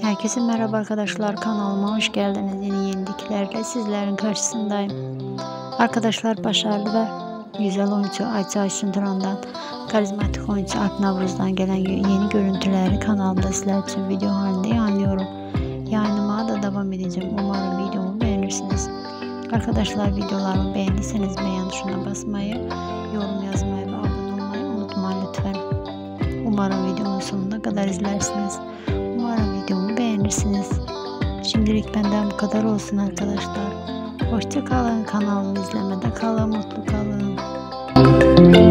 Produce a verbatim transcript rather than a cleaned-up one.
Herkese merhaba arkadaşlar, kanalıma hoş geldiniz. Yeni yeniliklerle sizlerin karşısındayım. Arkadaşlar, başarılı ve güzel oyuncu Ayça Ayşin Turan'dan, karizmatik oyuncu Alp Navruz'dan gelen yeni görüntüleri kanalımda sizler için video halinde yayınlıyorum. Yayınlamaya da devam edeceğim. Umarım videomu beğenirsiniz. Arkadaşlar, videolarımı beğendiyseniz beğen tuşuna basmayı, yorum yazmayı ve abone olmayı unutmayın lütfen. Umarım videomun sonuna kadar izlersiniz. Umarım videomu beğenirsiniz. Şimdilik benden bu kadar olsun arkadaşlar. Hoşça kalın, kanalımı izlemede kalın, mutlu kalın.